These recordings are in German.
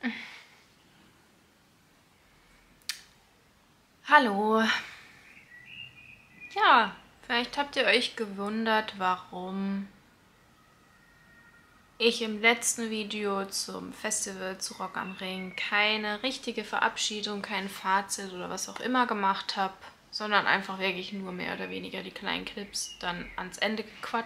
Hallo. Ja, vielleicht habt ihr euch gewundert, warum ich im letzten Video zum Festival zu Rock am Ring keine richtige Verabschiedung, kein Fazit oder was auch immer gemacht habe, sondern einfach wirklich nur mehr oder weniger die kleinen Clips dann ans Ende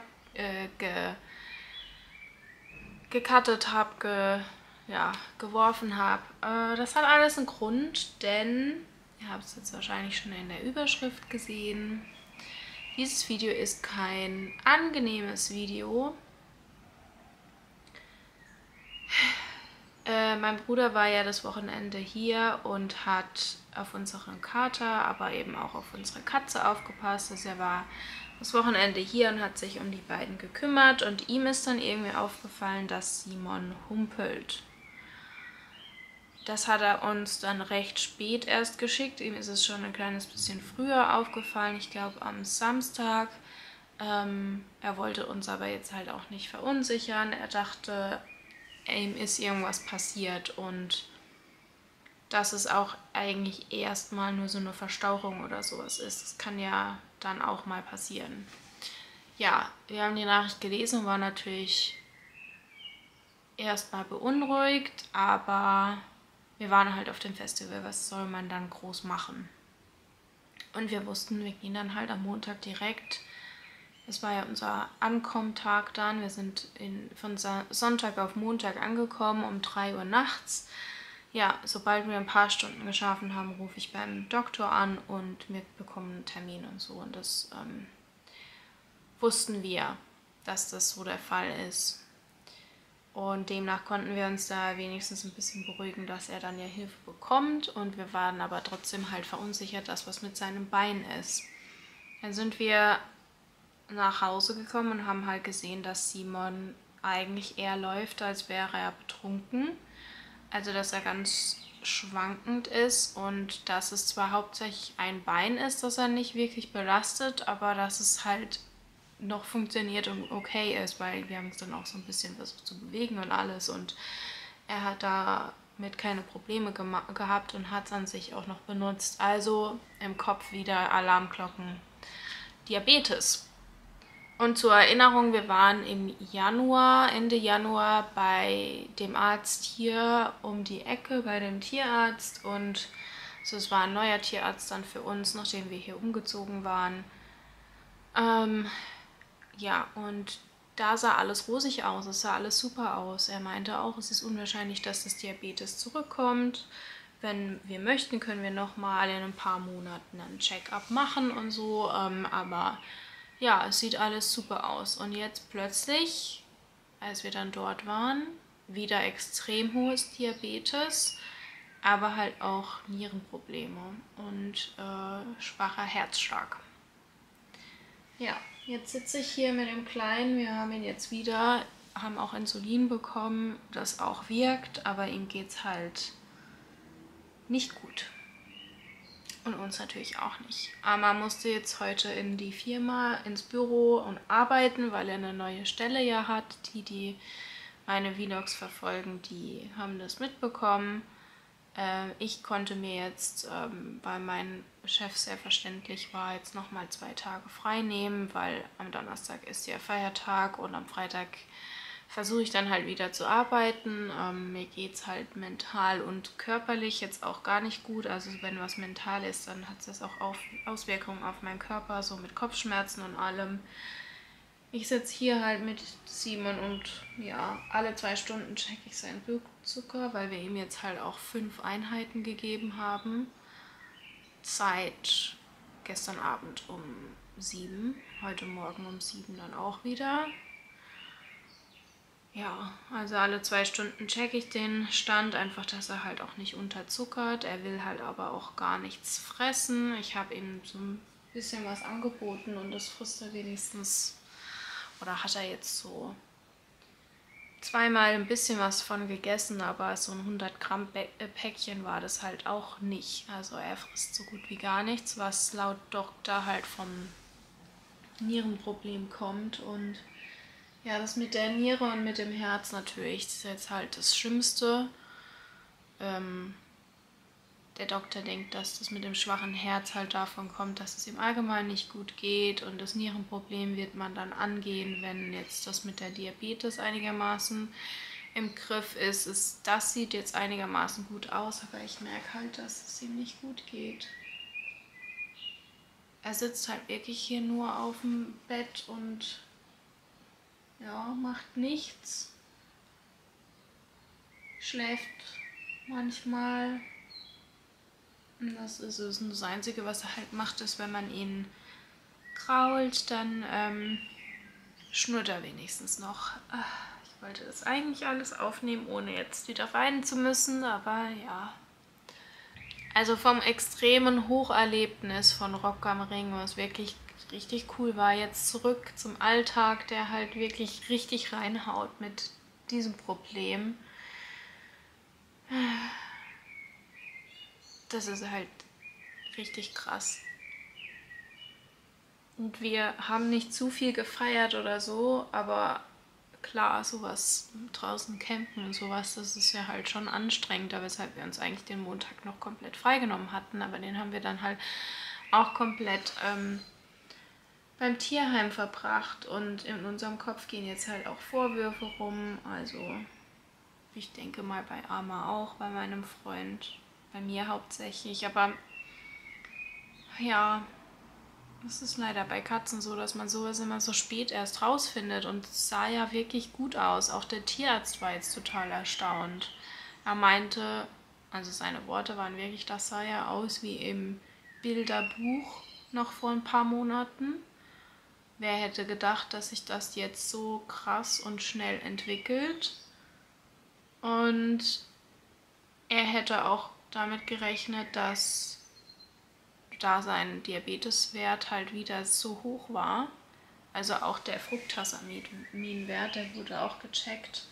gecuttet habe, geworfen habe. Das hat alles einen Grund, denn ihr habt es jetzt wahrscheinlich schon in der Überschrift gesehen. Dieses Video ist kein angenehmes Video. Mein Bruder war ja das Wochenende hier und hat auf unseren Kater, aber eben auch auf unsere Katze aufgepasst. Also er war das Wochenende hier und hat sich um die beiden gekümmert und ihm ist dann irgendwie aufgefallen, dass Simon humpelt. Das hat er uns dann recht spät erst geschickt. Ihm ist es schon ein kleines bisschen früher aufgefallen, ich glaube am Samstag. Er wollte uns aber jetzt halt auch nicht verunsichern. Er dachte, ihm ist irgendwas passiert und dass es auch eigentlich erstmal nur so eine Verstauchung oder sowas ist. Das kann ja dann auch mal passieren. Ja, wir haben die Nachricht gelesen und waren natürlich erstmal beunruhigt, aber wir waren halt auf dem Festival, was soll man dann groß machen? Und wir wussten, wir gehen dann halt am Montag direkt. Das war ja unser Ankommentag dann. Wir sind von Sonntag auf Montag angekommen um 3 Uhr nachts. Ja, sobald wir ein paar Stunden geschlafen haben, rufe ich beim Doktor an und wir bekommen einen Termin und so. Und das wussten wir, dass das so der Fall ist. Und demnach konnten wir uns da wenigstens ein bisschen beruhigen, dass er dann ja Hilfe bekommt. Und wir waren aber trotzdem halt verunsichert, dass was mit seinem Bein ist. Dann sind wir nach Hause gekommen und haben halt gesehen, dass Simon eigentlich eher läuft, als wäre er betrunken. Also, dass er ganz schwankend ist und dass es zwar hauptsächlich ein Bein ist, das er nicht wirklich belastet, aber dass es halt noch funktioniert und okay ist, weil wir haben es dann auch so ein bisschen versucht zu bewegen und alles und er hat damit keine Probleme gehabt und hat es an sich auch noch benutzt. Also im Kopf wieder Alarmglocken. Diabetes. Und zur Erinnerung, wir waren im Januar, Ende Januar bei dem Arzt hier um die Ecke, bei dem Tierarzt. Und so, es war ein neuer Tierarzt dann für uns, nachdem wir hier umgezogen waren. Ja, und da sah alles rosig aus, es sah alles super aus. Er meinte auch, es ist unwahrscheinlich, dass das Diabetes zurückkommt. Wenn wir möchten, können wir nochmal in ein paar Monaten einen Check-up machen und so. Aber ja, es sieht alles super aus. Und jetzt plötzlich, als wir dann dort waren, wieder extrem hohes Diabetes, aber halt auch Nierenprobleme und schwacher Herzschlag. Ja, jetzt sitze ich hier mit dem Kleinen. Wir haben ihn jetzt wieder, haben auch Insulin bekommen, das auch wirkt, aber ihm geht es halt nicht gut. Und uns natürlich auch nicht. Amma musste jetzt heute in die Firma, ins Büro und arbeiten, weil er eine neue Stelle ja hat. Die meine Vlogs verfolgen, die haben das mitbekommen. Ich konnte mir jetzt, weil mein Chef sehr verständlich war, jetzt nochmal 2 Tage frei nehmen, weil am Donnerstag ist ja Feiertag und am Freitag versuche ich dann halt wieder zu arbeiten. Mir geht es halt mental und körperlich jetzt auch gar nicht gut. Also wenn was mental ist, dann hat das auch Auswirkungen auf meinen Körper, so mit Kopfschmerzen und allem. Ich sitze hier halt mit Simon und ja, alle 2 Stunden checke ich seinen Blutzucker, weil wir ihm jetzt halt auch 5 Einheiten gegeben haben. Seit gestern Abend um 7, heute Morgen um 7 dann auch wieder. Ja, also alle 2 Stunden checke ich den Stand, einfach, dass er halt auch nicht unterzuckert. Er will halt aber auch gar nichts fressen. Ich habe ihm so ein bisschen was angeboten und das frisst er wenigstens, oder hat er jetzt so zweimal ein bisschen was von gegessen, aber so ein 100 Gramm Päckchen war das halt auch nicht. Also er frisst so gut wie gar nichts, was laut Doktor halt vom Nierenproblem kommt. Und ja, das mit der Niere und mit dem Herz natürlich, das ist jetzt halt das Schlimmste. der Doktor denkt, dass das mit dem schwachen Herz halt davon kommt, dass es ihm allgemein nicht gut geht, und das Nierenproblem wird man dann angehen, wenn jetzt das mit der Diabetes einigermaßen im Griff ist. Das sieht jetzt einigermaßen gut aus, aber ich merke halt, dass es ihm nicht gut geht. Er sitzt halt wirklich hier nur auf dem Bett und ja, macht nichts. Schläft manchmal. Das ist es. Und das Einzige, was er halt macht, ist, wenn man ihn krault, dann schnurrt er wenigstens noch. Ich wollte das eigentlich alles aufnehmen, ohne jetzt wieder weinen zu müssen, aber ja. Also vom extremen Hocherlebnis von Rock am Ring, was wirklich richtig cool war, jetzt zurück zum Alltag, der halt wirklich richtig reinhaut mit diesem Problem. Das ist halt richtig krass. Und wir haben nicht zu viel gefeiert oder so, aber klar, sowas draußen campen und sowas, das ist ja halt schon anstrengender, weshalb wir uns eigentlich den Montag noch komplett freigenommen hatten, aber den haben wir dann halt auch komplett beim Tierheim verbracht, und in unserem Kopf gehen jetzt halt auch Vorwürfe rum, also ich denke mal bei Ama auch, bei meinem Freund, bei mir hauptsächlich, aber ja, es ist leider bei Katzen so, dass man sowas immer so spät erst rausfindet, und es sah ja wirklich gut aus. Auch der Tierarzt war jetzt total erstaunt. Er meinte, also seine Worte waren wirklich, das sah ja aus wie im Bilderbuch noch vor ein paar Monaten. Wer hätte gedacht, dass sich das jetzt so krass und schnell entwickelt? Und er hätte auch damit gerechnet, dass da sein Diabeteswert halt wieder so hoch war, also auch der Fructasaminwert, der wurde auch gecheckt.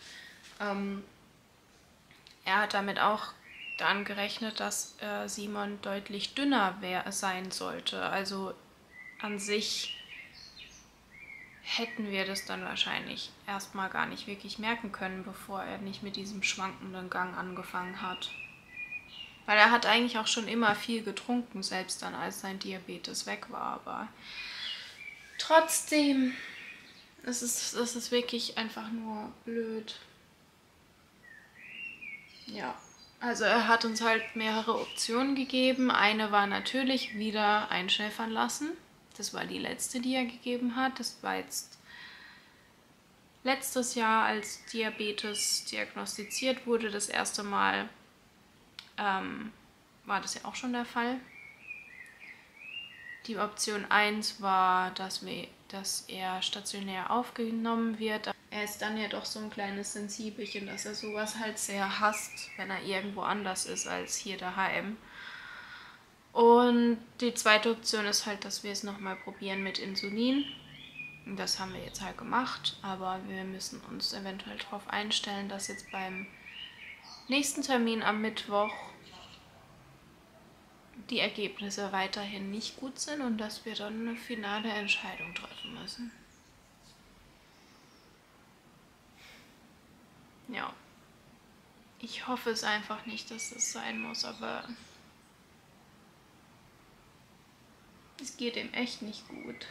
Er hat damit auch dann gerechnet, dass Simon deutlich dünner sein sollte. Also an sich hätten wir das dann wahrscheinlich erstmal gar nicht wirklich merken können, bevor er nicht mit diesem schwankenden Gang angefangen hat. Weil er hat eigentlich auch schon immer viel getrunken, selbst dann, als sein Diabetes weg war. Aber trotzdem, es ist wirklich einfach nur blöd. Ja, also er hat uns halt mehrere Optionen gegeben. Eine war natürlich wieder einschläfern lassen. Das war die letzte, die er gegeben hat. Das war jetzt letztes Jahr, als Diabetes diagnostiziert wurde, das erste Mal. War das ja auch schon der Fall. Die Option 1 war, dass er stationär aufgenommen wird. Er ist dann ja doch so ein kleines Sensibelchen, dass er sowas halt sehr hasst, wenn er irgendwo anders ist als hier daheim. Und die zweite Option ist halt, dass wir es nochmal probieren mit Insulin. Das haben wir jetzt halt gemacht, aber wir müssen uns eventuell darauf einstellen, dass jetzt beim nächsten Termin am Mittwoch die Ergebnisse weiterhin nicht gut sind und dass wir dann eine finale Entscheidung treffen müssen. Ja, ich hoffe es einfach nicht, dass es sein muss, aber es geht ihm echt nicht gut.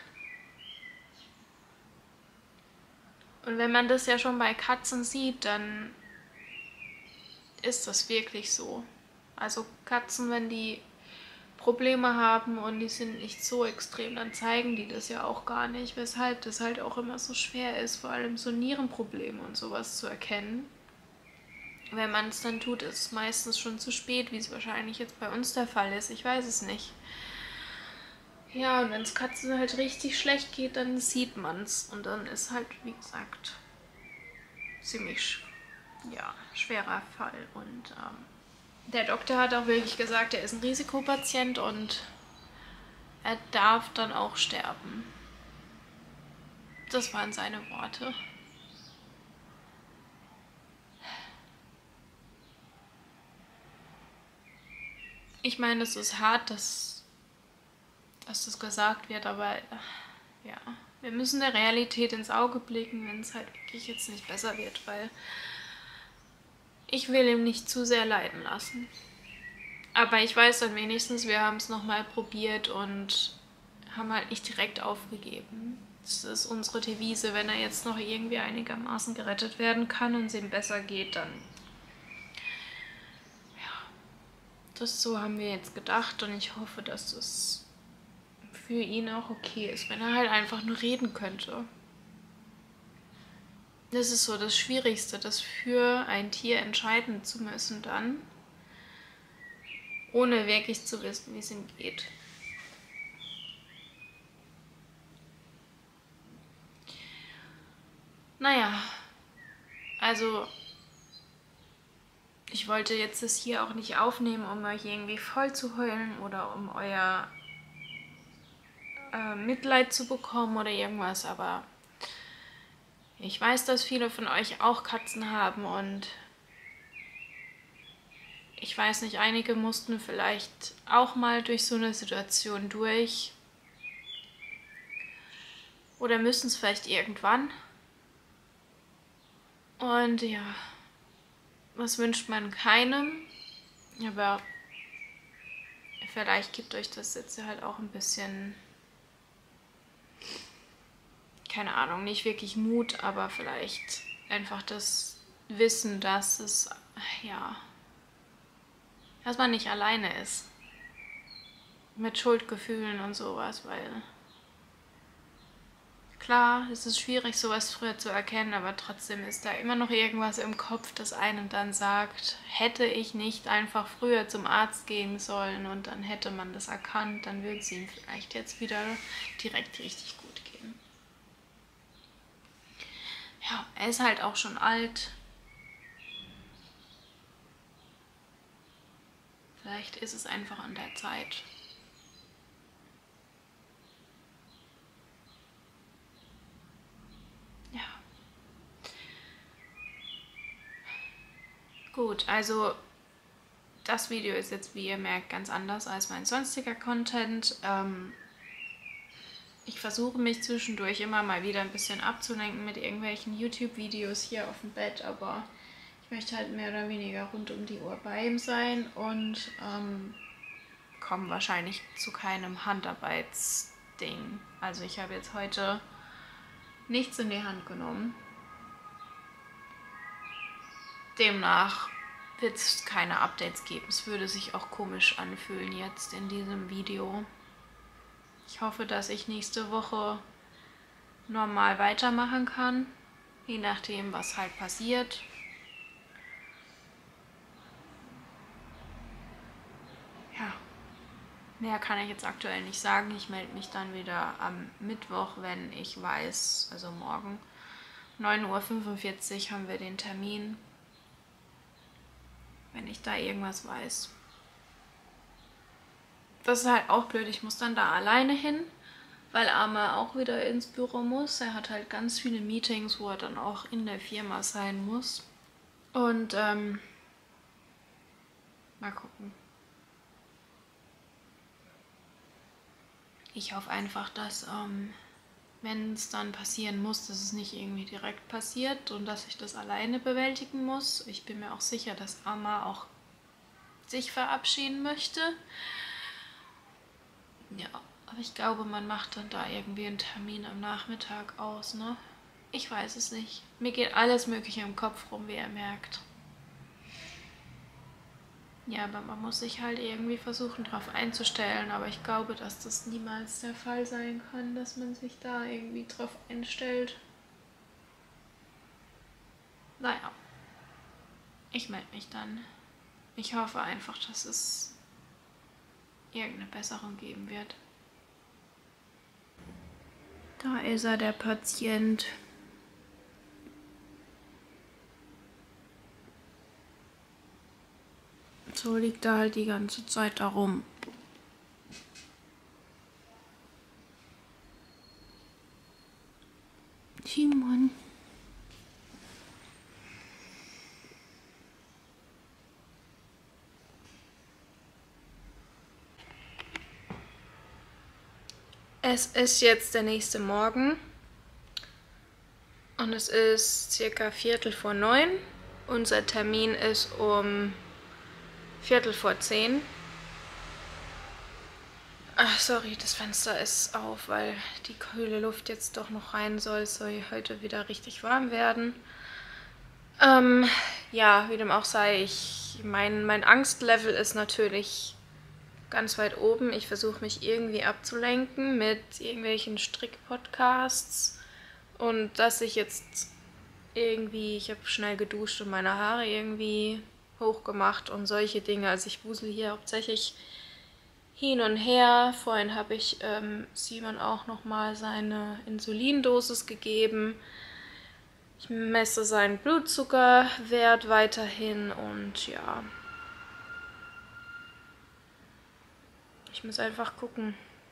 Und wenn man das ja schon bei Katzen sieht, dann ist das wirklich so. Also Katzen, wenn die Probleme haben und die sind nicht so extrem, dann zeigen die das ja auch gar nicht, weshalb das halt auch immer so schwer ist, vor allem so Nierenprobleme und sowas zu erkennen. Wenn man es dann tut, ist es meistens schon zu spät, wie es wahrscheinlich jetzt bei uns der Fall ist. Ich weiß es nicht. Ja, und wenn es Katzen halt richtig schlecht geht, dann sieht man es. Und dann ist halt, wie gesagt, ziemlich schwerer Fall. Und der Doktor hat auch wirklich gesagt, er ist ein Risikopatient und er darf dann auch sterben. Das waren seine Worte. Ich meine, es ist hart, dass das gesagt wird, aber ja, wir müssen der Realität ins Auge blicken, wenn es halt wirklich jetzt nicht besser wird, weil ich will ihn nicht zu sehr leiden lassen. Aber ich weiß dann wenigstens, wir haben es nochmal probiert und haben halt nicht direkt aufgegeben. Das ist unsere Devise, wenn er jetzt noch irgendwie einigermaßen gerettet werden kann und es ihm besser geht, dann ja, das so haben wir jetzt gedacht und ich hoffe, dass das für ihn auch okay ist, wenn er halt einfach nur reden könnte. Das ist so das Schwierigste, das für ein Tier entscheiden zu müssen dann, ohne wirklich zu wissen, wie es ihm geht. Naja, also ich wollte jetzt das hier auch nicht aufnehmen, um euch irgendwie voll zu heulen oder um euer Mitleid zu bekommen oder irgendwas, aber ich weiß, dass viele von euch auch Katzen haben und ich weiß nicht, einige mussten vielleicht auch mal durch so eine Situation durch oder müssen es vielleicht irgendwann. Und ja, was wünscht man keinem, aber vielleicht gibt euch das jetzt halt auch ein bisschen, keine Ahnung, nicht wirklich Mut, aber vielleicht einfach das Wissen, dass es, ja, dass man nicht alleine ist mit Schuldgefühlen und sowas, weil klar, es ist schwierig, sowas früher zu erkennen, aber trotzdem ist da immer noch irgendwas im Kopf, das einem dann sagt, hätte ich nicht einfach früher zum Arzt gehen sollen und dann hätte man das erkannt, dann würde es ihm vielleicht jetzt wieder direkt richtig gut gehen. Ja, er ist halt auch schon alt. Vielleicht ist es einfach an der Zeit. Ja. Gut, also das Video ist jetzt, wie ihr merkt, ganz anders als mein sonstiger Content. Ich versuche mich zwischendurch immer mal wieder ein bisschen abzulenken mit irgendwelchen YouTube-Videos hier auf dem Bett, aber ich möchte halt mehr oder weniger rund um die Uhr bei ihm sein und komme wahrscheinlich zu keinem Handarbeitsding. Also ich habe jetzt heute nichts in die Hand genommen. Demnach wird es keine Updates geben. Es würde sich auch komisch anfühlen jetzt in diesem Video. Ich hoffe, dass ich nächste Woche normal weitermachen kann, je nachdem, was halt passiert. Ja, mehr kann ich jetzt aktuell nicht sagen. Ich melde mich dann wieder am Mittwoch, wenn ich weiß, also morgen, 9:45 Uhr haben wir den Termin, wenn ich da irgendwas weiß. Das ist halt auch blöd, ich muss dann da alleine hin, weil Arma auch wieder ins Büro muss. Er hat halt ganz viele Meetings, wo er dann auch in der Firma sein muss. Und mal gucken. Ich hoffe einfach, dass wenn es dann passieren muss, dass es nicht irgendwie direkt passiert und dass ich das alleine bewältigen muss. Ich bin mir auch sicher, dass Arma auch sich verabschieden möchte. Ja, aber ich glaube, man macht dann da irgendwie einen Termin am Nachmittag aus, ne? Ich weiß es nicht. Mir geht alles Mögliche im Kopf rum, wie ihr merkt. Ja, aber man muss sich halt irgendwie versuchen, darauf einzustellen. Aber ich glaube, dass das niemals der Fall sein kann, dass man sich da irgendwie drauf einstellt. Naja, ich melde mich dann. Ich hoffe einfach, dass es irgendeine Besserung geben wird. Da ist er, der Patient. So liegt er halt die ganze Zeit da rum. Timon. Es ist jetzt der nächste Morgen und es ist circa 8:45. Unser Termin ist um 10:15. Ach, sorry, das Fenster ist auf, weil die kühle Luft jetzt doch noch rein soll. Es soll heute wieder richtig warm werden. Ja, wie dem auch sei, mein Angstlevel ist natürlich ganz weit oben. Ich versuche mich irgendwie abzulenken mit irgendwelchen Strickpodcasts und dass ich jetzt irgendwie, ich habe schnell geduscht und meine Haare irgendwie hochgemacht und solche Dinge. Also ich wusel hier hauptsächlich hin und her. Vorhin habe ich Simon auch nochmal seine Insulindosis gegeben. Ich messe seinen Blutzuckerwert weiterhin und ja, ich muss einfach gucken.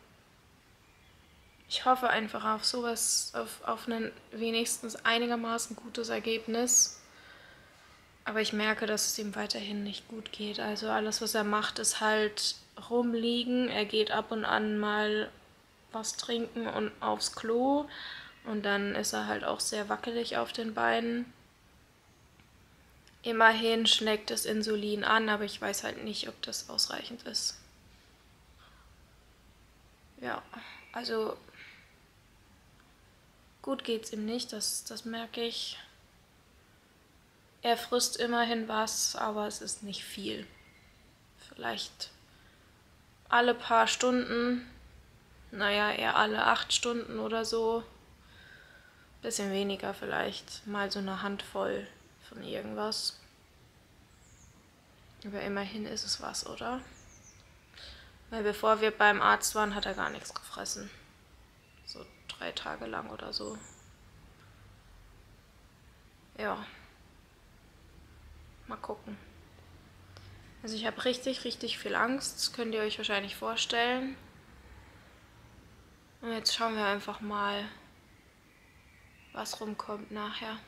Ich hoffe einfach auf sowas, auf ein wenigstens einigermaßen gutes Ergebnis. Aber ich merke, dass es ihm weiterhin nicht gut geht. Also alles, was er macht, ist halt rumliegen. Er geht ab und an mal was trinken und aufs Klo. Und dann ist er halt auch sehr wackelig auf den Beinen. Immerhin schlägt das Insulin an, aber ich weiß halt nicht, ob das ausreichend ist. Ja, also gut geht's ihm nicht, das merke ich. Er frisst immerhin was, aber es ist nicht viel. Vielleicht alle paar Stunden, naja, eher alle 8 Stunden oder so. Bisschen weniger vielleicht, mal so eine Handvoll von irgendwas. Aber immerhin ist es was, oder? Weil bevor wir beim Arzt waren, hat er gar nichts gefressen. So 3 Tage lang oder so. Ja. Mal gucken. Also ich habe richtig, richtig viel Angst. Das könnt ihr euch wahrscheinlich vorstellen. Und jetzt schauen wir einfach mal, was rumkommt nachher.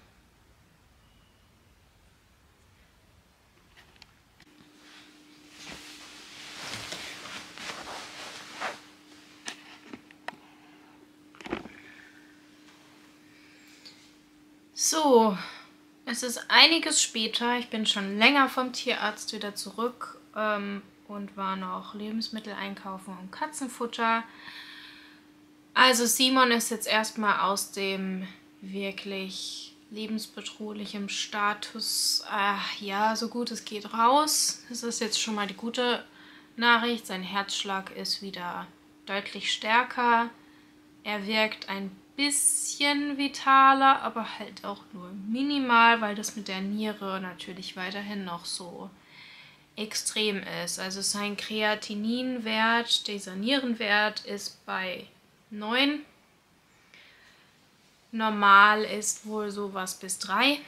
So, es ist einiges später. Ich bin schon länger vom Tierarzt wieder zurück und war noch Lebensmittel einkaufen und Katzenfutter. Also Simon ist jetzt erstmal aus dem wirklich lebensbedrohlichen Status, ja, so gut es geht raus. Das ist jetzt schon mal die gute Nachricht. Sein Herzschlag ist wieder deutlich stärker. Er wirkt ein bisschen vitaler, aber halt auch nur minimal, weil das mit der Niere natürlich weiterhin noch so extrem ist. Also sein Kreatininwert, dieser Nierenwert, ist bei 9. Normal ist wohl sowas bis 3.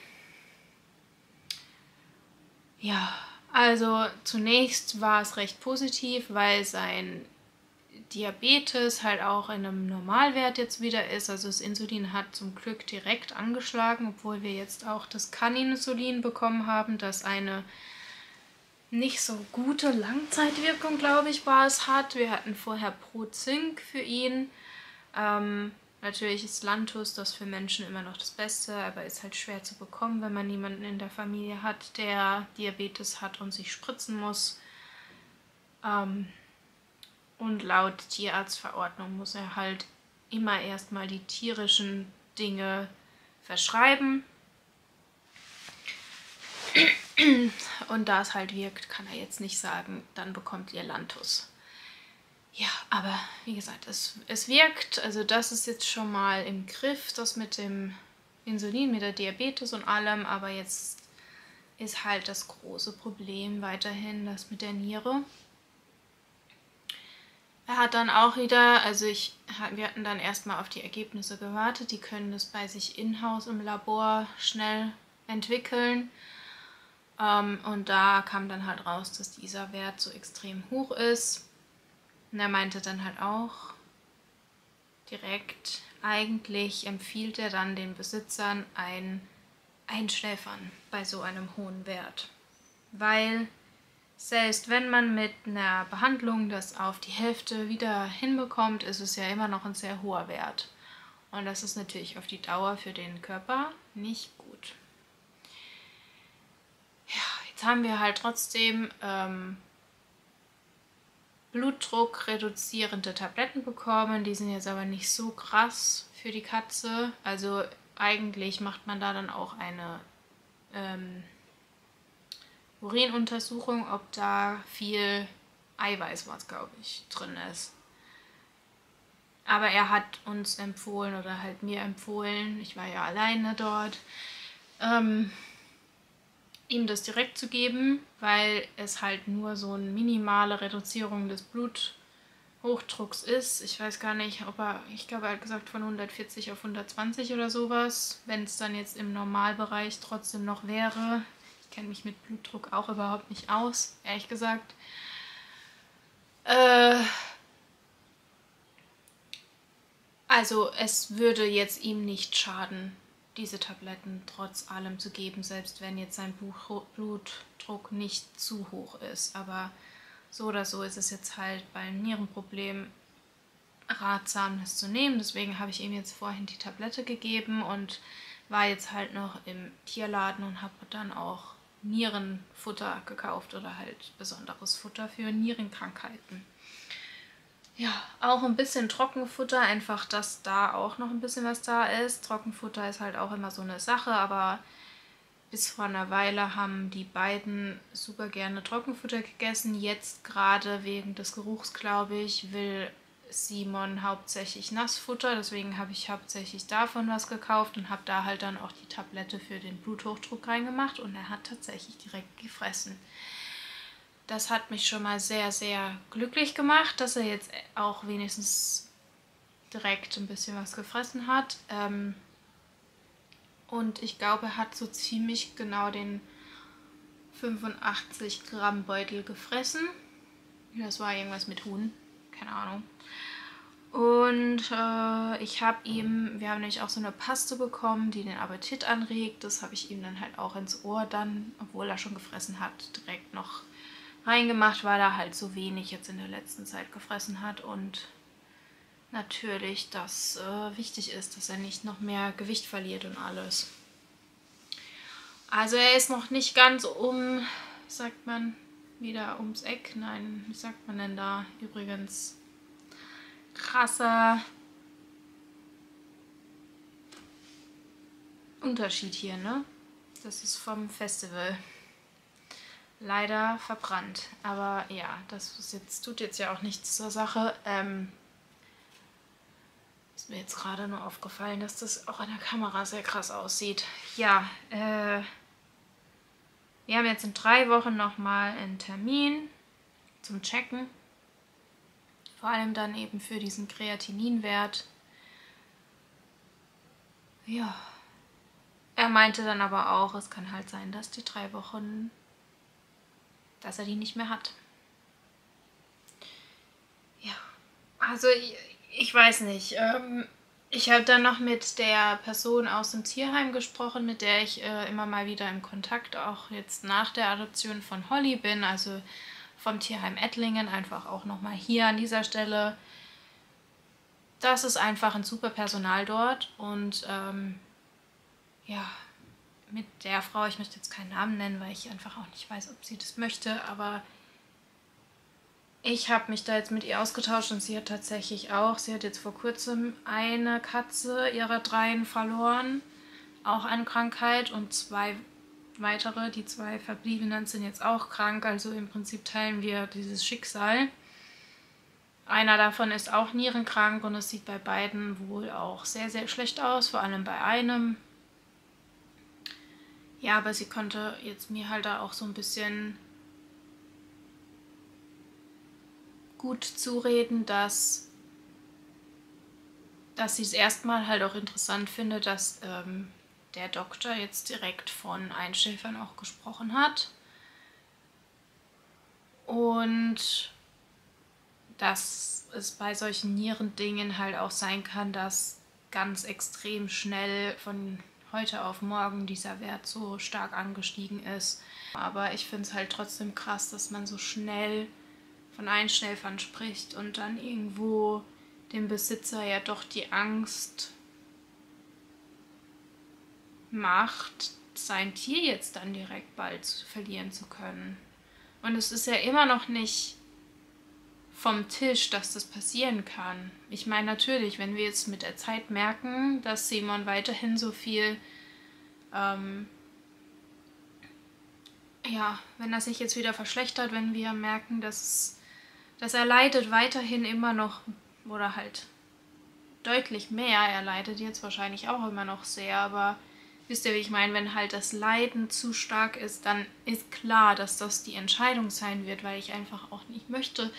Ja, also zunächst war es recht positiv, weil sein Diabetes halt auch in einem Normalwert jetzt wieder ist. Also das Insulin hat zum Glück direkt angeschlagen, obwohl wir jetzt auch das Caninsulin bekommen haben, das eine nicht so gute Langzeitwirkung, glaube ich, war es hat. Wir hatten vorher Pro-Zink für ihn. Natürlich ist Lantus das für Menschen immer noch das Beste, aber ist halt schwer zu bekommen, wenn man niemanden in der Familie hat, der Diabetes hat und sich spritzen muss. Und laut Tierarztverordnung muss er halt immer erstmal die tierischen Dinge verschreiben. Und da es halt wirkt, kann er jetzt nicht sagen, dann bekommt ihr Lantus. Ja, aber wie gesagt, es wirkt. Also das ist jetzt schon mal im Griff, das mit dem Insulin, mit der Diabetes und allem. Aber jetzt ist halt das große Problem weiterhin das mit der Niere. Er hat dann auch wieder, also wir hatten dann erstmal auf die Ergebnisse gewartet. Die können das bei sich in-house im Labor schnell entwickeln. Und da kam dann halt raus, dass dieser Wert so extrem hoch ist. Und er meinte dann halt auch direkt, eigentlich empfiehlt er dann den Besitzern ein Einschläfern bei so einem hohen Wert. Weil selbst wenn man mit einer Behandlung das auf die Hälfte wieder hinbekommt, ist es ja immer noch ein sehr hoher Wert. Und das ist natürlich auf die Dauer für den Körper nicht gut. Jetzt haben wir halt trotzdem Blutdruck reduzierende Tabletten bekommen. Die sind jetzt aber nicht so krass für die Katze. Also eigentlich macht man da dann auch eine Urinuntersuchung, ob da viel Eiweiß, was glaube ich, drin ist. Aber er hat uns empfohlen oder halt mir empfohlen, ich war ja alleine dort, ihm das direkt zu geben, weil es halt nur so eine minimale Reduzierung des Bluthochdrucks ist. Ich weiß gar nicht, ich glaube, er hat gesagt von 140 auf 120 oder sowas, wenn es dann jetzt im Normalbereich trotzdem noch wäre. Ich kenne mich mit Blutdruck auch überhaupt nicht aus, ehrlich gesagt. Also es würde jetzt ihm nicht schaden, diese Tabletten trotz allem zu geben, selbst wenn jetzt sein Blutdruck nicht zu hoch ist. Aber so oder so ist es jetzt halt beim Nierenproblem ratsam, das zu nehmen. Deswegen habe ich ihm jetzt vorhin die Tablette gegeben und war jetzt halt noch im Tierladen und habe dann auch Nierenfutter gekauft oder halt besonderes Futter für Nierenkrankheiten. Ja, auch ein bisschen Trockenfutter, einfach, dass da auch noch ein bisschen was da ist. Trockenfutter ist halt auch immer so eine Sache, aber bis vor einer Weile haben die beiden super gerne Trockenfutter gegessen. Jetzt gerade wegen des Geruchs, glaube ich, will Simon hauptsächlich Nassfutter. Deswegen habe ich hauptsächlich davon was gekauft und habe da halt dann auch die Tablette für den Bluthochdruck reingemacht und er hat tatsächlich direkt gefressen. Das hat mich schon mal sehr, sehr glücklich gemacht, dass er jetzt auch wenigstens direkt ein bisschen was gefressen hat. Und ich glaube, er hat so ziemlich genau den 85 Gramm Beutel gefressen. Das war irgendwas mit Huhn, keine Ahnung. Und wir haben nämlich auch so eine Paste bekommen, die den Appetit anregt. Das habe ich ihm dann halt auch ins Ohr dann, obwohl er schon gefressen hat, direkt noch reingemacht, weil er halt so wenig jetzt in der letzten Zeit gefressen hat und natürlich das wichtig ist, dass er nicht noch mehr Gewicht verliert und alles. Also er ist noch nicht ganz sagt man, wieder ums Eck. Nein, wie sagt man denn da? Übrigens, krasser Unterschied hier, ne? Das ist vom Festival. Leider verbrannt. Aber ja, tut jetzt ja auch nichts zur Sache. Ist mir jetzt gerade nur aufgefallen, dass das auch an der Kamera sehr krass aussieht. Ja, wir haben jetzt in 3 Wochen nochmal einen Termin zum Checken. Vor allem dann eben für diesen Kreatininwert. Ja. Er meinte dann aber auch, es kann halt sein, dass die 3 Wochen, dass er die nicht mehr hat. Ja, also ich weiß nicht. Ich habe dann noch mit der Person aus dem Tierheim gesprochen, mit der ich immer mal wieder im Kontakt auch jetzt nach der Adoption von Holly bin, also vom Tierheim Ettlingen, einfach auch nochmal hier an dieser Stelle. Das ist einfach ein super Personal dort und ja, mit der Frau, ich möchte jetzt keinen Namen nennen, weil ich einfach auch nicht weiß, ob sie das möchte, aber ich habe mich da jetzt mit ihr ausgetauscht und sie hat tatsächlich auch, sie hat jetzt vor kurzem eine Katze ihrer 3 verloren, auch an Krankheit und 2 weitere, die 2 Verbliebenen sind jetzt auch krank, also im Prinzip teilen wir dieses Schicksal. Einer davon ist auch nierenkrank und es sieht bei beiden wohl auch sehr, sehr schlecht aus, vor allem bei einem. Ja, aber sie konnte jetzt mir halt da auch so ein bisschen gut zureden, dass sie es erstmal halt auch interessant findet, dass der Doktor jetzt direkt von Einschläfern auch gesprochen hat. Und dass es bei solchen Nierendingen halt auch sein kann, dass ganz extrem schnell von heute auf morgen dieser Wert so stark angestiegen ist. Aber ich finde es halt trotzdem krass, dass man so schnell von Einschläfern spricht und dann irgendwo dem Besitzer ja doch die Angst macht, sein Tier jetzt dann direkt bald verlieren zu können. Und es ist ja immer noch nicht vom Tisch, dass das passieren kann. Ich meine natürlich, wenn wir jetzt mit der Zeit merken, dass Simon weiterhin so viel, wenn er sich jetzt wieder verschlechtert, wenn wir merken, dass er leidet weiterhin immer noch oder halt deutlich mehr. Er leidet jetzt wahrscheinlich auch immer noch sehr, aber wisst ihr, wie ich meine, wenn halt das Leiden zu stark ist, dann ist klar, dass das die Entscheidung sein wird, weil ich einfach auch nicht möchte,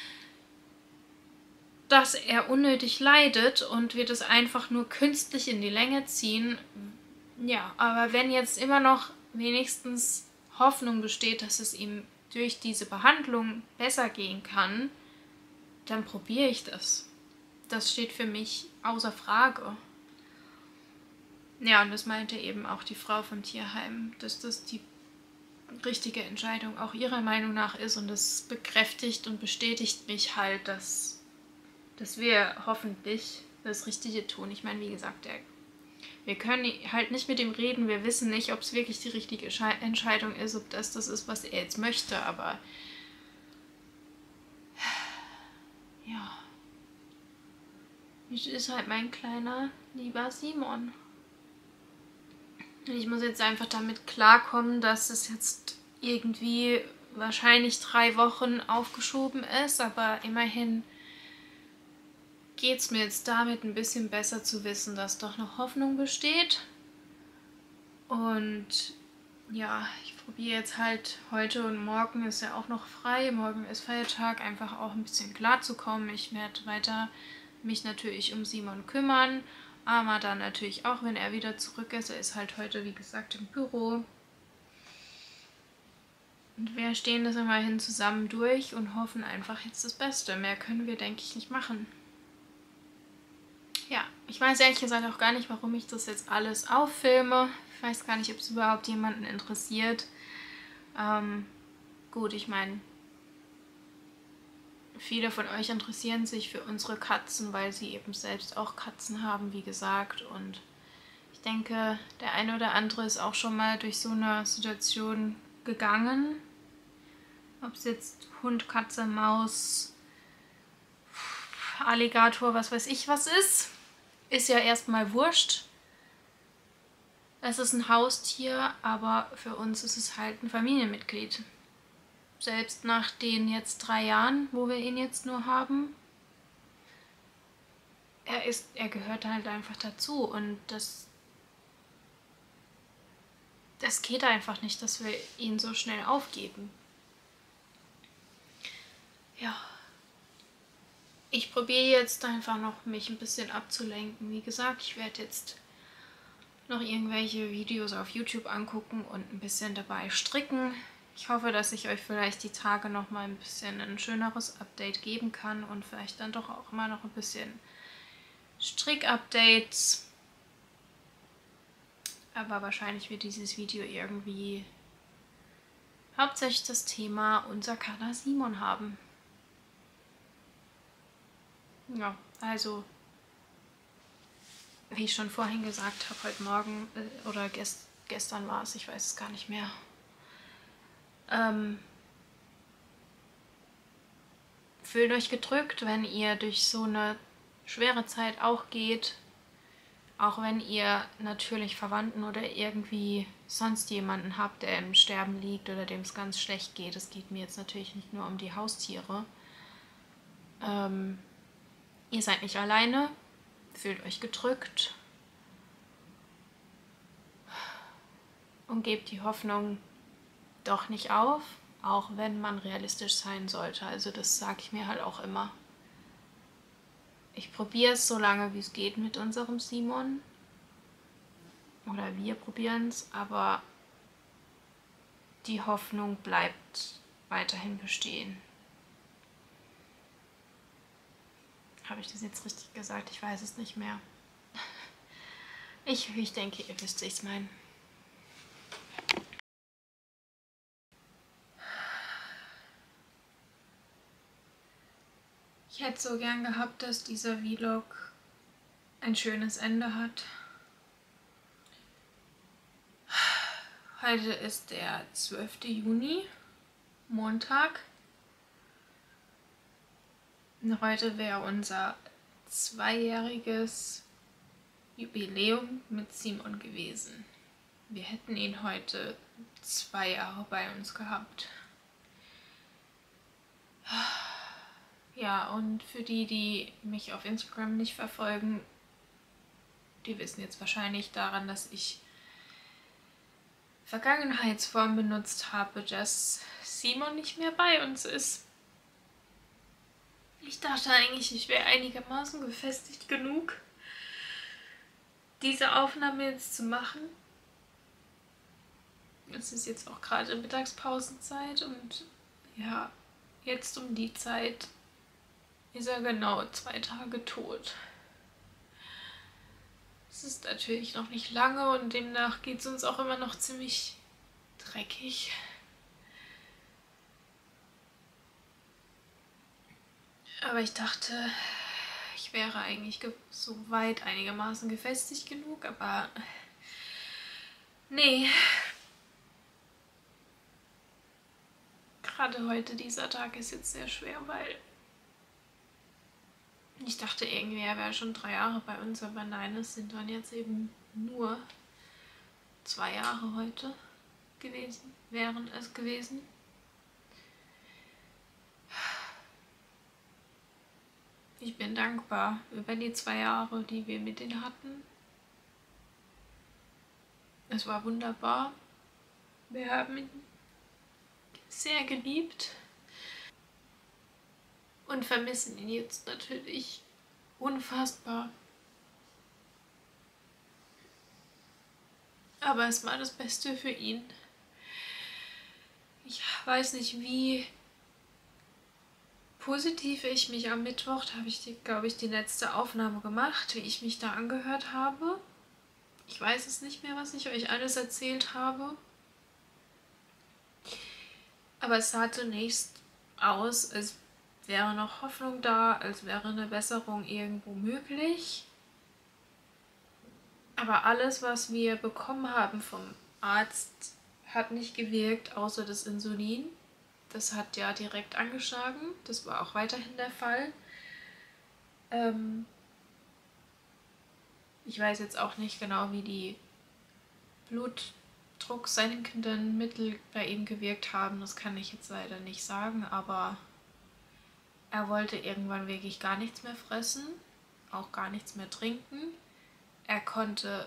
dass er unnötig leidet und wir das einfach nur künstlich in die Länge ziehen. Ja, aber wenn jetzt immer noch wenigstens Hoffnung besteht, dass es ihm durch diese Behandlung besser gehen kann, dann probiere ich das. Das steht für mich außer Frage. Ja, und das meinte eben auch die Frau vom Tierheim, dass das die richtige Entscheidung auch ihrer Meinung nach ist, und das bekräftigt und bestätigt mich halt, dass wir hoffentlich das Richtige tun. Ich meine, wie gesagt, wir können halt nicht mit ihm reden, wir wissen nicht, ob es wirklich die richtige Entscheidung ist, ob das ist, was er jetzt möchte, aber ja, es ist halt mein kleiner, lieber Simon. Und ich muss jetzt einfach damit klarkommen, dass es jetzt irgendwie wahrscheinlich 3 Wochen aufgeschoben ist, aber immerhin geht es mir jetzt damit ein bisschen besser zu wissen, dass doch noch Hoffnung besteht. Und ja, ich probiere jetzt halt heute, und morgen ist ja auch noch frei, morgen ist Feiertag, einfach auch ein bisschen klarzukommen. Ich werde weiter mich natürlich um Simon kümmern. Ama dann natürlich auch, wenn er wieder zurück ist. Er ist halt heute, wie gesagt, im Büro. Und wir stehen das immerhin zusammen durch und hoffen einfach jetzt das Beste. Mehr können wir, denke ich, nicht machen. Ja, ich weiß ehrlich gesagt auch gar nicht, warum ich das jetzt alles auffilme. Ich weiß gar nicht, ob es überhaupt jemanden interessiert. Gut, ich meine, viele von euch interessieren sich für unsere Katzen, weil sie eben selbst auch Katzen haben, wie gesagt. Und ich denke, der eine oder andere ist auch schon mal durch so eine Situation gegangen. Ob es jetzt Hund, Katze, Maus, Alligator, was weiß ich was ist ja erstmal wurscht. Es ist ein Haustier, aber für uns ist es halt ein Familienmitglied. Selbst nach den jetzt 3 Jahren, wo wir ihn jetzt nur haben, er gehört halt einfach dazu, und das geht einfach nicht, dass wir ihn so schnell aufgeben. Ja. Ich probiere jetzt einfach noch, mich ein bisschen abzulenken. Wie gesagt, ich werde jetzt noch irgendwelche Videos auf YouTube angucken und ein bisschen dabei stricken. Ich hoffe, dass ich euch vielleicht die Tage noch mal ein bisschen ein schöneres Update geben kann und vielleicht dann doch auch mal noch ein bisschen Strick-Updates. Aber wahrscheinlich wird dieses Video irgendwie hauptsächlich das Thema unser Kater Simon haben. Ja, also wie ich schon vorhin gesagt habe, heute Morgen oder gestern war es, ich weiß es gar nicht mehr. Fühlt euch gedrückt, wenn ihr durch so eine schwere Zeit auch geht. Auch wenn ihr natürlich Verwandten oder irgendwie sonst jemanden habt, der im Sterben liegt oder dem es ganz schlecht geht. Es geht mir jetzt natürlich nicht nur um die Haustiere. Ihr seid nicht alleine. Fühlt euch gedrückt. Und gebt die Hoffnung doch nicht auf, auch wenn man realistisch sein sollte. Also das sage ich mir halt auch immer. Ich probiere es so lange wie es geht mit unserem Simon. Oder wir probieren es, aber die Hoffnung bleibt weiterhin bestehen. Habe ich das jetzt richtig gesagt? Ich weiß es nicht mehr. Ich denke, ihr wisst, wie ich es meine. Ich hätte so gern gehabt, dass dieser Vlog ein schönes Ende hat. Heute ist der 12. Juni, Montag. Und heute wäre unser 2-jähriges Jubiläum mit Simon gewesen. Wir hätten ihn heute 2 Jahre bei uns gehabt. Ja, und für die, die mich auf Instagram nicht verfolgen, die wissen jetzt wahrscheinlich daran, dass ich Vergangenheitsform benutzt habe, dass Simon nicht mehr bei uns ist. Ich dachte eigentlich, ich wäre einigermaßen gefestigt genug, diese Aufnahme jetzt zu machen. Es ist jetzt auch gerade Mittagspausenzeit und ja, jetzt um die Zeit ist er genau 2 Tage tot. Es ist natürlich noch nicht lange und demnach geht es uns auch immer noch ziemlich dreckig. Aber ich dachte, ich wäre eigentlich soweit einigermaßen gefestigt genug, aber nee. Gerade heute, dieser Tag ist jetzt sehr schwer, weil ich dachte irgendwie, er wäre schon 3 Jahre bei uns, aber nein, es sind dann jetzt eben nur 2 Jahre heute gewesen, wären es gewesen. Ich bin dankbar über die 2 Jahre, die wir mit ihm hatten. Es war wunderbar. Wir haben ihn sehr geliebt und vermissen ihn jetzt natürlich unfassbar. Aber es war das Beste für ihn. Ich weiß nicht, wie positiv ich mich am Mittwoch, da habe ich, glaube ich, die letzte Aufnahme gemacht, wie ich mich da angehört habe. Ich weiß es nicht mehr, was ich euch alles erzählt habe. Aber es sah zunächst aus, als wäre noch Hoffnung da, als wäre eine Besserung irgendwo möglich. Aber alles, was wir bekommen haben vom Arzt, hat nicht gewirkt, außer das Insulin. Das hat ja direkt angeschlagen. Das war auch weiterhin der Fall. Ich weiß jetzt auch nicht genau, wie die blutdrucksenkenden Mittel bei ihm gewirkt haben. Das kann ich jetzt leider nicht sagen, aber er wollte irgendwann wirklich gar nichts mehr fressen, auch gar nichts mehr trinken. Er konnte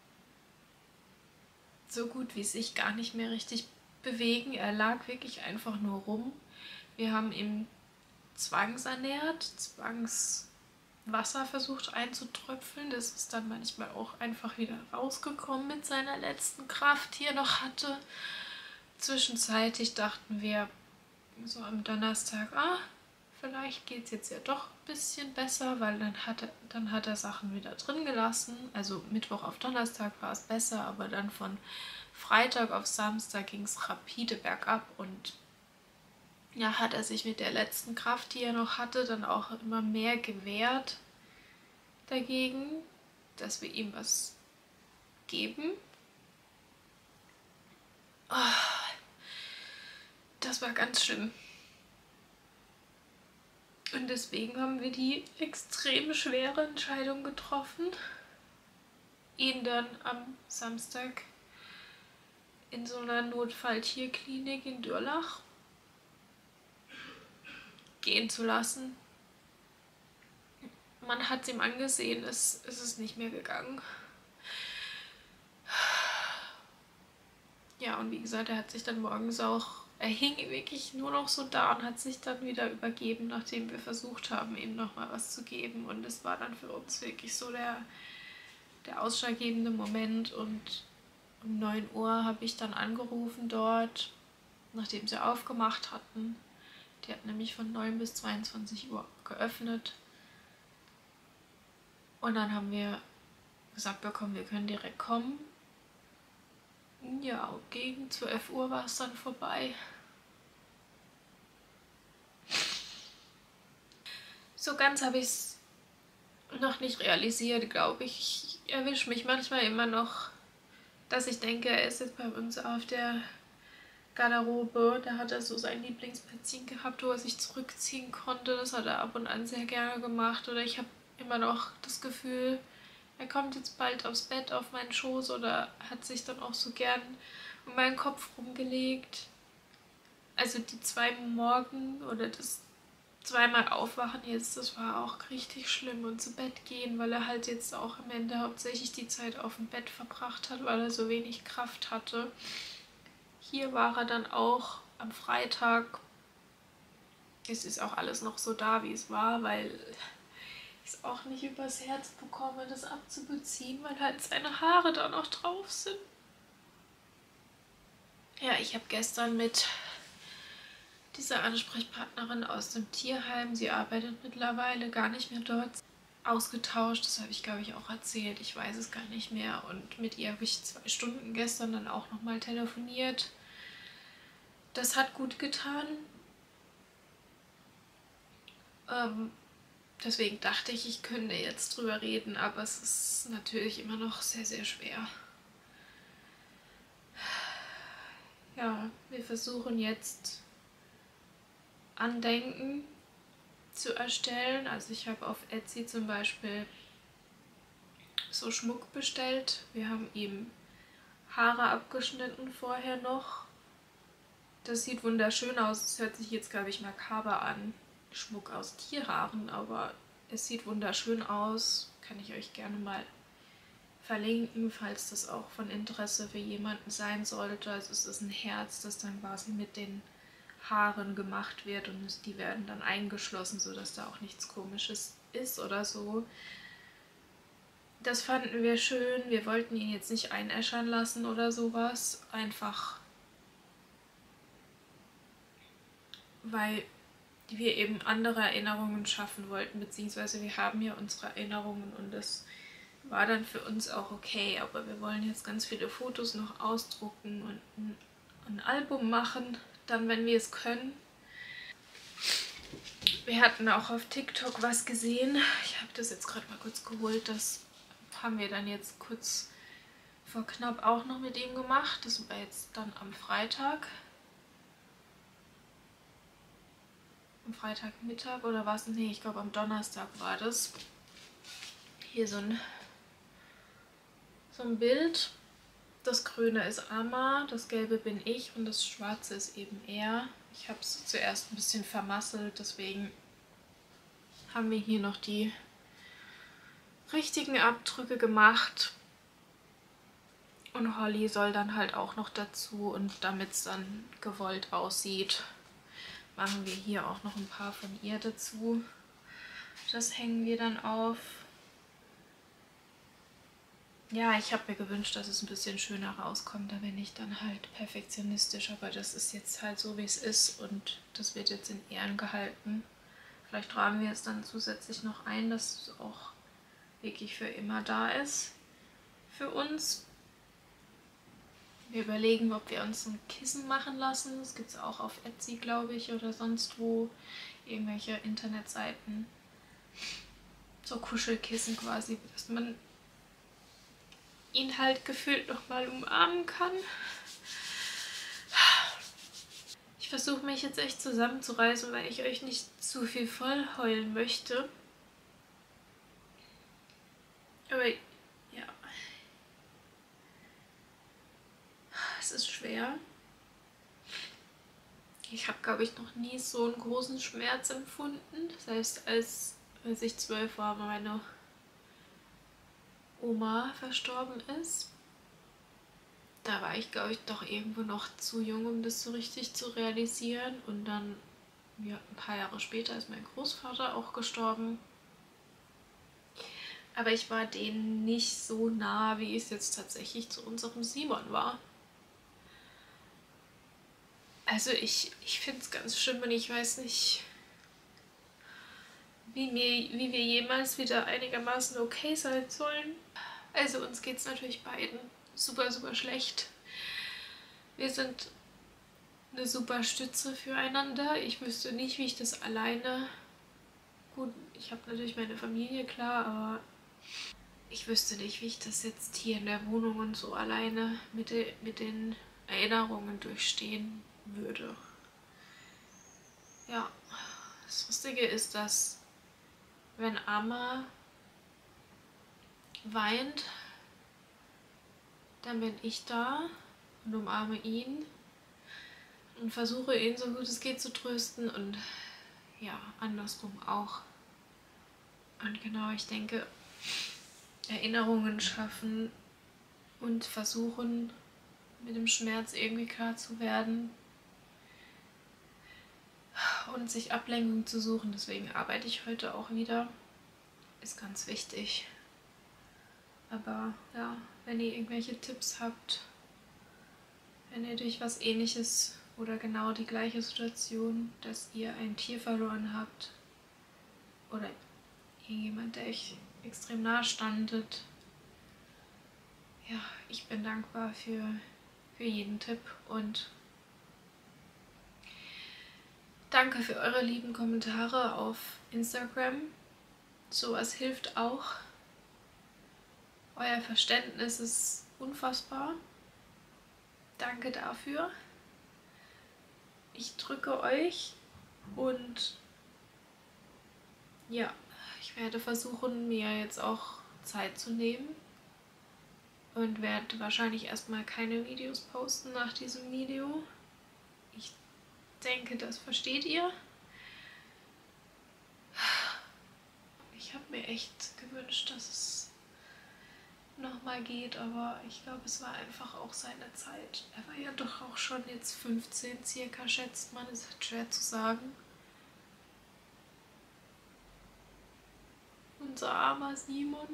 so gut wie sich gar nicht mehr richtig bewegen. Er lag wirklich einfach nur rum. Wir haben ihn zwangsernährt, Zwangswasser versucht einzutröpfeln. Das ist dann manchmal auch einfach wieder rausgekommen mit seiner letzten Kraft, die er noch hatte. Zwischenzeitlich dachten wir so am Donnerstag, vielleicht geht es jetzt ja doch ein bisschen besser, weil dann hat er Sachen wieder drin gelassen. Also Mittwoch auf Donnerstag war es besser, aber dann von Freitag auf Samstag ging es rapide bergab und ja, hat er sich mit der letzten Kraft, die er noch hatte, dann auch immer mehr gewehrt dagegen, dass wir ihm was geben. Das war ganz schlimm. Und deswegen haben wir die extrem schwere Entscheidung getroffen, ihn dann am Samstag in so einer Notfalltierklinik in Durlach gehen zu lassen. Man hat es ihm angesehen, es ist nicht mehr gegangen. Ja, und wie gesagt, er hat sich dann morgens auch, er hing wirklich nur noch so da und hat sich dann wieder übergeben, nachdem wir versucht haben, ihm nochmal was zu geben. Und es war dann für uns wirklich so der ausschlaggebende Moment. Und um 9 Uhr habe ich dann angerufen dort, nachdem sie aufgemacht hatten. Die hat nämlich von 9 bis 22 Uhr geöffnet. Und dann haben wir gesagt bekommen, wir können direkt kommen. Ja, gegen 12 Uhr war es dann vorbei. So ganz habe ich es noch nicht realisiert, glaube ich. Ich erwische mich manchmal immer noch dass ich denke, er ist jetzt bei uns auf der Garderobe. Da hat er so sein Lieblingsbettchen gehabt, wo er sich zurückziehen konnte. Das hat er ab und an sehr gerne gemacht. Oder ich habe immer noch das Gefühl, er kommt jetzt bald aufs Bett, auf meinen Schoß oder hat sich dann auch so gern um meinen Kopf rumgelegt. Also die 2 Morgen oder das zweimal Aufwachen jetzt, das war auch richtig schlimm und zu Bett gehen, weil er halt jetzt auch am Ende hauptsächlich die Zeit auf dem Bett verbracht hat, weil er so wenig Kraft hatte. Hier war er dann auch am Freitag. Es ist auch alles noch so da, wie es war, weil ich es auch nicht übers Herz bekomme, das abzubeziehen, weil halt seine Haare da noch drauf sind. Ja, ich habe gestern mit dieser Ansprechpartnerin aus dem Tierheim, sie arbeitet mittlerweile gar nicht mehr dort, ausgetauscht. Das habe ich, glaube ich, auch erzählt. Ich weiß es gar nicht mehr. Und mit ihr habe ich 2 Stunden gestern dann auch nochmal telefoniert. Das hat gut getan. Deswegen dachte ich, ich könnte jetzt drüber reden, aber es ist natürlich immer noch sehr, sehr schwer. Ja, wir versuchen jetzt Andenken zu erstellen. Also ich habe auf Etsy zum Beispiel so Schmuck bestellt. Wir haben ihm Haare abgeschnitten vorher noch. Das sieht wunderschön aus. Es hört sich jetzt, glaube ich, makaber an. Schmuck aus Tierhaaren, aber es sieht wunderschön aus. Kann ich euch gerne mal verlinken, falls das auch von Interesse für jemanden sein sollte. Also es ist ein Herz, das dann quasi mit den Haaren gemacht wird und die werden dann eingeschlossen, sodass da auch nichts Komisches ist oder so. Das fanden wir schön. Wir wollten ihn jetzt nicht einäschern lassen oder sowas. Einfach, weil wir eben andere Erinnerungen schaffen wollten, beziehungsweise wir haben ja unsere Erinnerungen und das war dann für uns auch okay, aber wir wollen jetzt ganz viele Fotos noch ausdrucken und ein Album machen, dann wenn wir es können. Wir hatten auch auf TikTok was gesehen, ich habe das jetzt gerade mal kurz geholt, das haben wir dann jetzt kurz vor knapp auch noch mit ihm gemacht, das war jetzt dann am Freitag. Am Freitagmittag oder was? Nee, ich glaube am Donnerstag war das. Hier so ein Bild. Das Grüne ist Amma, das Gelbe bin ich und das Schwarze ist eben er. Ich habe es zuerst ein bisschen vermasselt, deswegen haben wir hier noch die richtigen Abdrücke gemacht. Und Holly soll dann halt auch noch dazu und damit es dann gewollt aussieht, machen wir hier auch noch ein paar von ihr dazu. Das hängen wir dann auf. Ja, ich habe mir gewünscht, dass es ein bisschen schöner rauskommt. Da bin ich dann halt perfektionistisch, aber das ist jetzt halt so, wie es ist und das wird jetzt in Ehren gehalten. Vielleicht tragen wir es dann zusätzlich noch ein, dass es auch wirklich für immer da ist für uns. Wir überlegen, ob wir uns ein Kissen machen lassen. Das gibt es auch auf Etsy, glaube ich, oder sonst wo. Irgendwelche Internetseiten. So Kuschelkissen quasi, dass man ihn halt gefühlt nochmal umarmen kann. Ich versuche mich jetzt echt zusammenzureißen, weil ich euch nicht zu viel voll heulen möchte. Aber ja, es ist schwer. Ich habe, glaube ich, noch nie so einen großen Schmerz empfunden. Selbst als ich 12 war, meine Oma verstorben ist. Da war ich, glaube ich, doch irgendwo noch zu jung, um das so richtig zu realisieren. Und dann, ja, ein paar Jahre später ist mein Großvater auch gestorben. Aber ich war denen nicht so nah, wie es jetzt tatsächlich zu unserem Simon war. Also ich finde es ganz schlimm und ich weiß nicht, wie wir jemals wieder einigermaßen okay sein sollen. Also uns geht es natürlich beiden super, super schlecht. Wir sind eine super Stütze füreinander. Ich wüsste nicht, wie ich das alleine... Gut, ich habe natürlich meine Familie, klar, aber ich wüsste nicht, wie ich das jetzt hier in der Wohnung und so alleine mit den Erinnerungen durchstehen würde. Ja, das Lustige ist, dass wenn Amma weint, dann bin ich da und umarme ihn und versuche ihn so gut es geht zu trösten und ja, andersrum auch. Und genau, ich denke, Erinnerungen schaffen und versuchen, mit dem Schmerz irgendwie klar zu werden und sich Ablenkung zu suchen. Deswegen arbeite ich heute auch wieder. Ist ganz wichtig. Aber ja, wenn ihr irgendwelche Tipps habt, wenn ihr durch was Ähnliches oder genau die gleiche Situation, dass ihr ein Tier verloren habt oder irgendjemand, der euch extrem nahe standet, ja, ich bin dankbar für jeden Tipp und danke für eure lieben Kommentare auf Instagram. Sowas hilft auch. Euer Verständnis ist unfassbar. Danke dafür. Ich drücke euch und ja, ich werde versuchen, mir jetzt auch Zeit zu nehmen und werde wahrscheinlich erstmal keine Videos posten nach diesem Video. Ich denke, das versteht ihr. Ich habe mir echt gewünscht, dass es nochmal geht, aber ich glaube, es war einfach auch seine Zeit. Er war ja doch auch schon jetzt 15 circa, schätzt man, ist halt schwer zu sagen. Unser armer Simon.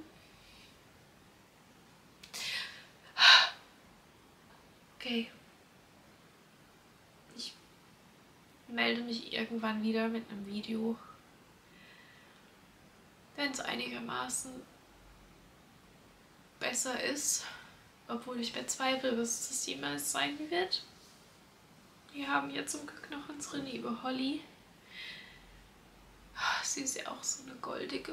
Okay. Ich melde mich irgendwann wieder mit einem Video, wenn es einigermaßen besser ist, obwohl ich bezweifle, dass es jemals sein wird. Wir haben ja zum Glück noch unsere liebe Holly. Sie ist ja auch so eine goldige.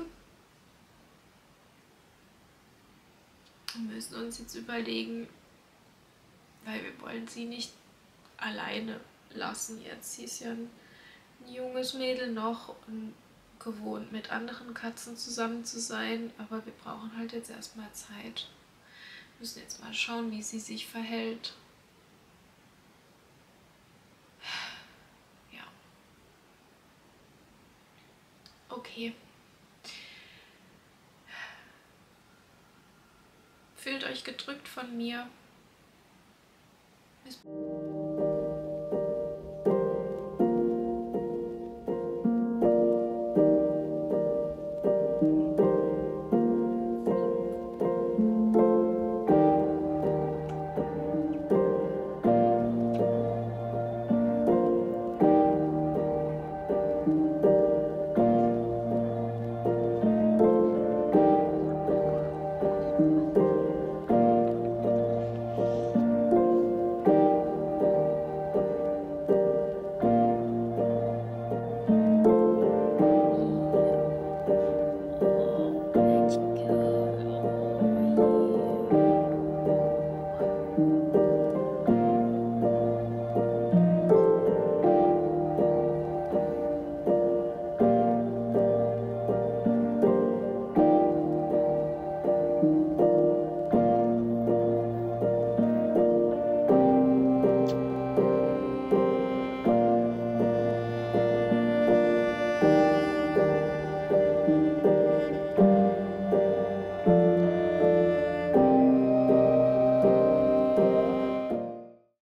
Wir müssen uns jetzt überlegen, weil wir wollen sie nicht alleine lassen jetzt. Sie ist ja ein junges Mädel noch und gewohnt, mit anderen Katzen zusammen zu sein, aber wir brauchen halt jetzt erstmal Zeit. Wir müssen jetzt mal schauen, wie sie sich verhält. Ja. Okay. Fühlt euch gedrückt von mir. Bis